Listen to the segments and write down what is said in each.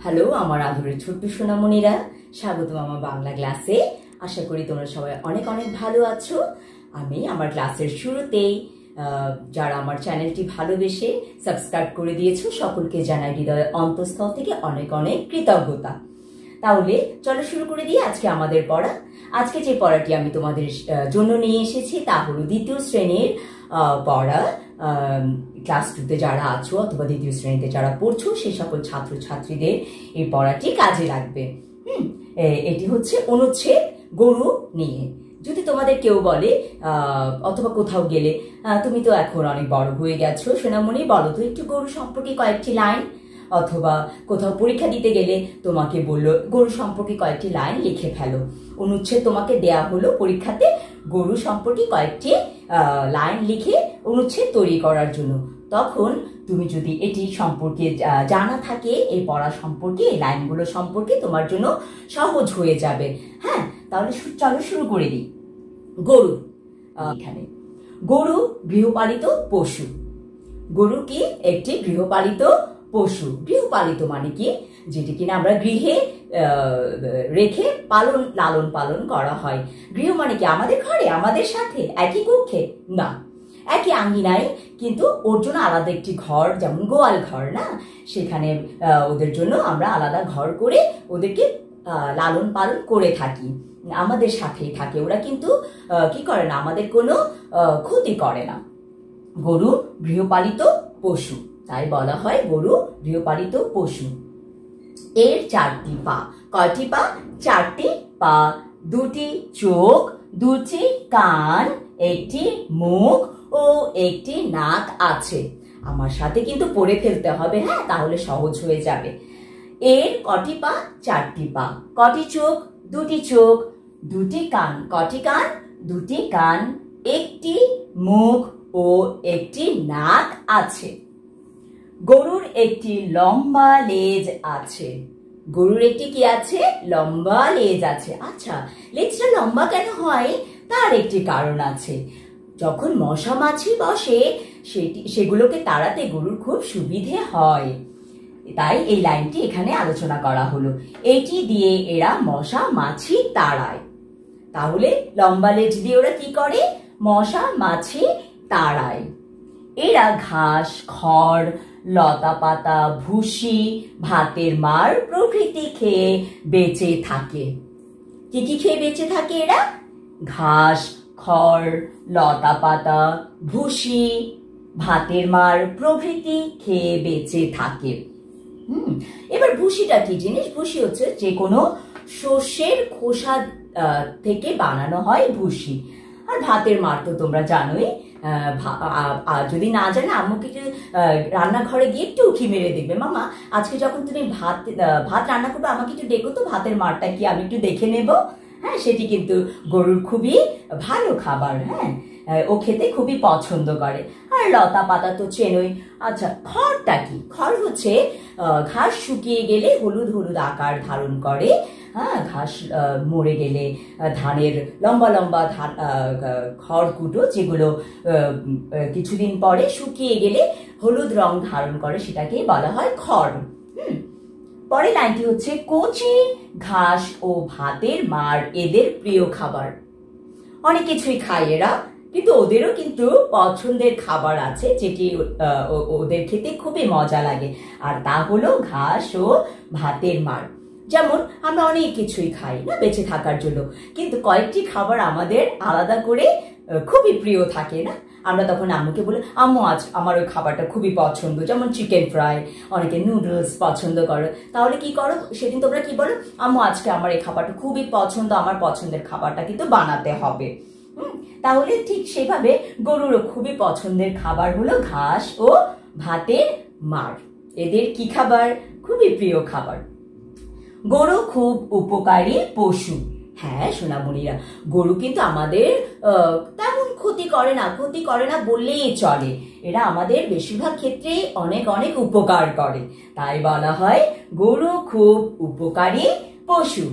Hello আমার আদরের ছোট্ট সোনামণিরা, স্বাগতম আমার বাংলা ক্লাসে। আশা করি তোমরা সবাই অনেক অনেক ভালো আছো। আমি আমার ক্লাসের শুরুতেই যারা আমার চ্যানেলটি ভালোবেসে সাবস্ক্রাইব করে দিয়েছো সকলকে জানাই হৃদয়ের অন্তঃস্থল থেকে অনেক অনেক কৃতজ্ঞতা। তাহলে চলো শুরু করে দিই আজকে আমাদের পড়া। আজকে যে পড়াটি আমি তোমাদের জন্য নিয়ে এসেছি তা হলো দ্বিতীয় শ্রেণীর পড়া। ক্লাস 2তে যারা আছো অথবা দ্বিতীয় শ্রেণীতে যারা পড়ছো সেই সকল ছাত্রছাত্রীদের এই পড়াটি কাজে লাগবে। এটি হচ্ছে অনুচ্ছেদ গরু নিয়ে। যদি তোমাদের কেউ বলে অথবা কোথাও গেলে তুমি তো এখন অনেক বড় হয়ে গেছো সোনামণি, বলো তো একটু গরু সম্পর্কে কয়েকটি লাইন, অথবা কোথাও পরীক্ষা দিতে গেলে তোমাকে বললো গরু সম্পর্কে কয়েকটি লাইন লিখে ফেলো। অনুচ্ছেদ তোমাকে দেয়া হলো পরীক্ষাতে গরু সম্পর্কে কয়েকটি লাইন লিখে অনুচ্ছেদ তৈরি করার জন্য। তখন তুমি যদি এটি সম্পর্কে জানা থাকে, এই পড়া সম্পর্কে, এই লাইনগুলো সম্পর্কে তোমার জন্য সহজ হয়ে যাবে। হ্যাঁ, তাহলে চলো শুরু করে দিই। গরু, এখানে গরু গৃহপালিত পশু। গরু কি একটি গৃহপালিত পশু। গৃহপালিত মানে কি, যেটি কিনা আমরা গৃহে রেখে লালন পালন করা হয়। গৃহ মানে কি আমাদের ঘরে, আমাদের সাথে একই কক্ষে না, একই আঙ্গিনায়, কিন্তু ওর জন্য আলাদা একটি ঘর, যেমন গোয়াল ঘর না, সেখানে ওদের জন্য আমরা আলাদা ঘর করে ওদেরকে লালন পালন করে থাকি, আমাদের সাথেই থাকে। ওরা কিন্তু কি করে না, আমাদের কোনো ক্ষতি করে না। গরু গৃহপালিত পশু, তাই বলা হয় গরু গৃহপালিত পশু। এর 4টি পা। কয়টি পা? 4টি পা, 2টি চোখ, 2টি কান, 1টি মুখ ও 1টি নাক আছে। আমার সাথে কিন্তু পড়ে ফেলতে হবে, হ্যাঁ, তাহলে সহজ হয়ে যাবে। এর কটি পা? 4টি পা। কটি চোখ? 2টি চোখ। 2টি কান। কটি কান? 2টি কান। 1টি মুখ ও 1টি নাক আছে। গরুর একটি লম্বা লেজ আছে। গরুর একটি কি আছে? লম্বা লেজ আছে। আচ্ছা, লেজটা লম্বা কেন হয় তার একটি কারণ আছে। যখন মশা মাছি বসে সেগুলোকে তাড়াতে গরুর খুব সুবিধে হয়, তাই এই লাইনটি এখানে আলোচনা করা হলো। এটি দিয়ে এরা মশা মাছি তাড়ায়। তাহলে লম্বা লেজ দিয়ে ওরা কি করে? মশা মাছি তাড়ায়। এরা ঘাস, খড়, লতা পাতা, ভুসি, ভাতের মাড় প্রভৃতি খেয়ে বেঁচে থাকে। কি কি খেয়ে বেঁচে থাকে এরা? ঘাস, খড়, লতা পাতা, ভুসি, ভাতের মাড় প্রভৃতি খেয়ে বেঁচে থাকে। এবার ভুসিটা কি জিনিস? ভুসি হচ্ছে যে কোনো শস্যের খোসা থেকে বানানো হয় ভুসি। আর ভাতের মাড় তো তোমরা জানোই। যদি না জানো, আম্মুকে রান্নাঘরে গিয়ে একটু উঁকি মেরে দেখবে, মামা আজকে যখন তুমি ভাত রান্না করবে আমাকে একটু ডেকো তো, ভাতের মাড়টা কি আমি একটু দেখে নেব। হ্যাঁ, সেটি কিন্তু গরুর খুবই ভালো খাবার। হ্যাঁ, ও খেতে খুবই পছন্দ করে। আর লতা পাতা তো চেনোই। আচ্ছা, খড়টা কি? খড় হচ্ছে ঘাস শুকিয়ে গেলে হলুদ হলুদ আকার ধারণ করে। হ্যাঁ, ঘাস মরে গেলে ধানের লম্বা লম্বা খড়কুটো, যেগুলো কিছুদিন পরে শুকিয়ে গেলে হলুদ রং ধারণ করে, সেটাকে বলা হয় খড়। পরের লাইনটি হচ্ছে কচি ঘাস ও ভাতের মাড় এদের প্রিয় খাবার। অনেক কিছুই খায় এরা, কিন্তু ওদেরও কিন্তু পছন্দের খাবার আছে, যেটি ওদের খেতে খুবই মজা লাগে, আর তা হলো ঘাস ও ভাতের মাড়। যেমন আমরা অনেক কিছুই খাই না বেঁচে থাকার জন্য, কিন্তু কয়েকটি খাবার আমাদের আলাদা করে খুবই প্রিয় থাকে না। আমরা তখন আম্মুকে বলি, আম্মু আজ আমার ওই খাবারটা খুবই পছন্দ, যেমন চিকেন ফ্রাই, অনেকে নুডলস পছন্দ করো। তাহলে কি করো সেদিন তোমরা? কি বলো, আম্মু আজকে আমার এই খাবারটা খুবই পছন্দ, আমার পছন্দের খাবারটা কিন্তু বানাতে হবে। তাহলে ঠিক সেভাবে গরুরও খুবই পছন্দের খাবার হলো ঘাস ও ভাতের মাড়। এদের কি খাবার? খুবই প্রিয় খাবার। গরু খুব উপকারী পশু। হ্যাঁ সোনামণিরা, গরু কিন্তু আমাদের তেমন ক্ষতি করে না বললেই চলে। এরা আমাদের বেশিরভাগ ক্ষেত্রেই অনেক অনেক উপকার করে, তাই বলা হয় গরু খুব উপকারী পশু।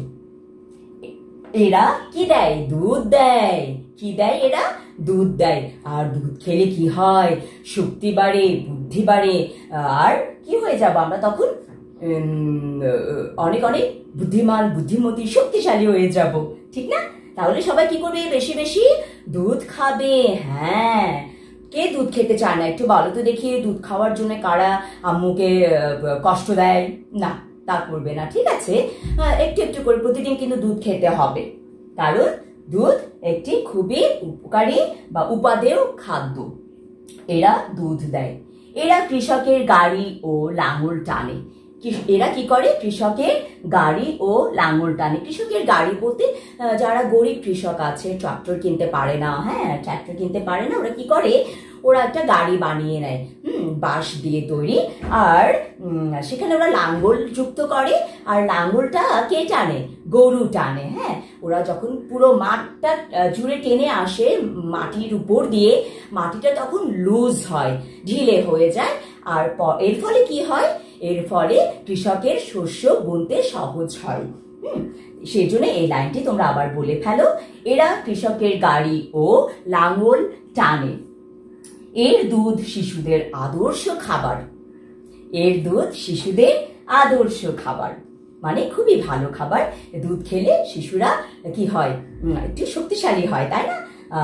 এরা কি দেয়? দুধ দেয়। কি দেয় এরা? দুধ দেয়। আর দুধ খেলে কি হয়? শক্তি বাড়ে, বুদ্ধি বাড়ে, আর কি হয়ে যাবো আমরা তখন? অনেক অনেক বুদ্ধিমান বুদ্ধিমতী শক্তিশালী হয়ে যাব, ঠিক না? তাহলে সবাই কি করবে? বেশি বেশি দুধ খাবে। হ্যাঁ, কে দুধ খেতে চায় না? একটু বলো তো দেখি, দুধ খাওয়ার জন্য কারা আম্মুকে কষ্ট দেয়? না, তা করবে না, ঠিক আছে? একটু একটু করে প্রতিদিন কিন্তু দুধ খেতে হবে, কারণ দুধ একটি খুবই উপকারী বা উপাদেয় খাদ্য। এরা দুধ দেয়। এরা কৃষকের গাড়ি ও লাঙল টানে। এরা কি করে? কৃষকের গাড়ি ও লাঙল টানে। কৃষকের গাড়ি বলতে যারা গরিব কৃষক আছে, ট্রাক্টর কিনতে পারে না, হ্যাঁ, ট্রাক্টর কিনতে পারে না, ওরা কি করে? ওরা একটা গাড়ি বানিয়ে নেয়, বাঁশ দিয়ে তৈরি, আর সেখানে ওরা লাঙ্গল যুক্ত করে। আর লাঙ্গলটা কে টানে? গরু টানে। হ্যাঁ, ওরা যখন পুরো মাঠটা জুড়ে টেনে আসে মাটির উপর দিয়ে, মাটিটা তখন লুজ হয়, ঢিলে হয়ে যায়। আর এর ফলে কি হয়? এর ফলে কৃষকের শস্য বুনতে সহজ হয়। সেই জন্য এই লাইনটি তোমরা আবার বলে ফেলো। এরা কৃষকের গাড়ি ও লাঙ্গল টানে। এর দুধ শিশুদের আদর্শ খাবার। এর দুধ শিশুদের আদর্শ খাবার মানে খুবই ভালো খাবার। দুধ খেলে শিশুরা কি হয়? একটু শক্তিশালী হয়, তাই না?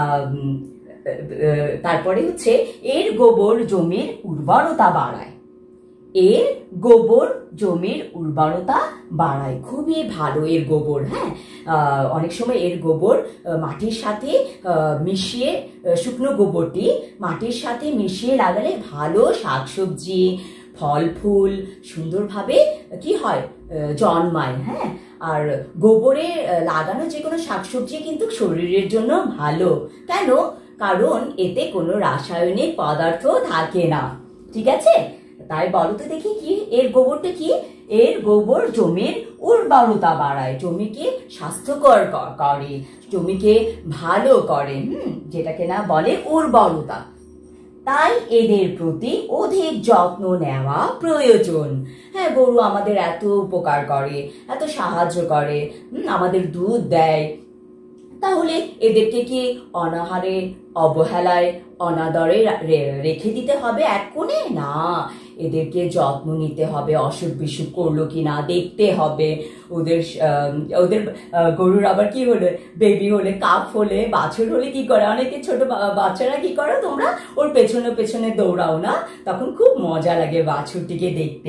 তারপরে হচ্ছে এর গোবর জমির উর্বরতা বাড়ায়। এর গোবর জমির উর্বরতা বাড়ায়, খুবই ভালো এর গোবর। হ্যাঁ, অনেক সময় এর গোবর মাটির সাথে মিশিয়ে, শুকনো গোবরটি মাটির সাথে মিশিয়ে লাগালে ভালো শাকসবজি, ফল ফুল সুন্দরভাবে কি হয়? জন্মায়। হ্যাঁ, আর গোবরে লাগানো যে কোনো শাকসবজি কিন্তু শরীরের জন্য ভালো। কেন? কারণ এতে কোনো রাসায়নিক পদার্থ থাকে না, ঠিক আছে? তাই বলো তো দেখি, কি এর গোবরটা কি? এর গোবর জমির উর্বরতা বাড়ায়, জমিকে স্বাস্থ্যকর করে, জমিকে ভালো করে, যেটাকে না বলে উর্বরতা। তাই এদের প্রতি অধিক যত্ন নেওয়া প্রয়োজন। হ্যাঁ, গরু আমাদের এত উপকার করে, এত সাহায্য করে, আমাদের দুধ দেয়, তাহলে এদেরকে কি অনাহারে, অবহেলায়, অনাদরে রেখে দিতে হবে এক কোণে? না, এদেরকে যত্ন নিতে হবে। অসুখ বিসুখ করলো কিনা দেখতে হবে। ওদের গরুর আবার কি হলে, বেবি হলে, কাপ হলে, বাছুর হলে কি করে? অনেকে ছোট বাচ্চারা কি করো তোমরা? ওর পেছনে পেছনে দৌড়াও না, তখন খুব মজা লাগে বাছুরটিকে দেখতে।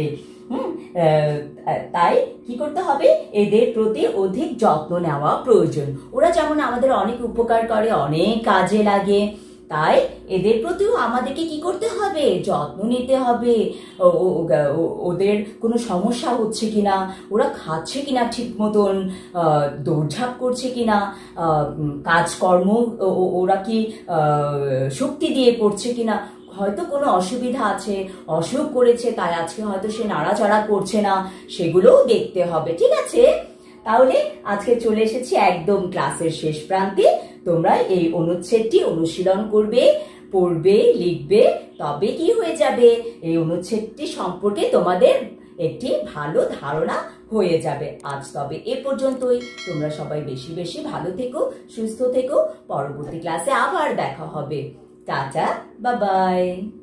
তাই কি করতে হবে? এদের প্রতি অধিক যত্ন নেওয়া প্রয়োজন। ওরা যেমন আমাদের অনেক উপকার করে, অনেক কাজে লাগে, তাই এদের প্রতিও আমাদেরকে কি করতে হবে? যত্ন নিতে হবে। ওদের কোনো সমস্যা হচ্ছে কিনা, ওরা খাচ্ছে কিনা ঠিক মতন, দৌড়ঝাঁপ করছে কিনা, কাজকর্ম ওরা কি শক্তি দিয়ে করছে কিনা, হয়তো কোনো অসুবিধা আছে, অসুখ করেছে, তাই আজকে হয়তো সে নাড়াচাড়া করছে না, সেগুলোও দেখতে হবে, ঠিক আছে? তাহলে আজকে চলে এসেছি একদম ক্লাসের শেষ প্রান্তে। তোমরা এই অনুচ্ছেদটি অনুশীলন করবে, পড়বে, লিখবে, তবে কি হয়ে যাবে? এই অনুচ্ছেদটি সম্পর্কে তোমাদের একটি ভালো ধারণা হয়ে যাবে। আজ তবে এ পর্যন্তই। তোমরা সবাই বেশি বেশি ভালো থেকো, সুস্থ থেকো। পরবর্তী ক্লাসে আবার দেখা হবে। Tata, bye by.